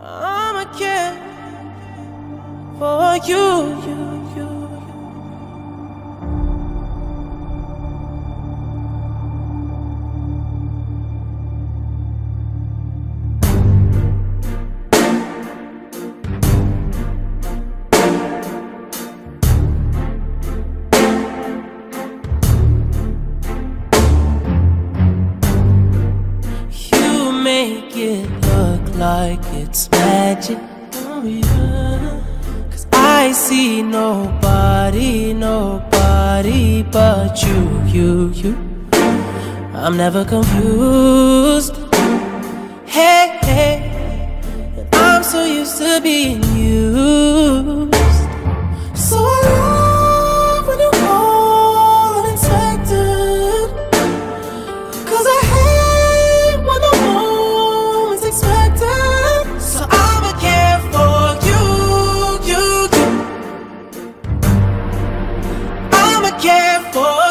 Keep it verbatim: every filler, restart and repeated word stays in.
I'ma care for you, you, you. You make it look like it's magic, oh yeah. Cause I see nobody, nobody but you, you, you. I'm never confused. Hey, hey, and I'm so used to being used. So I love when you call unexpected, cause I hate when the moment's expected. So I'ma care for you, you, you. I'ma care for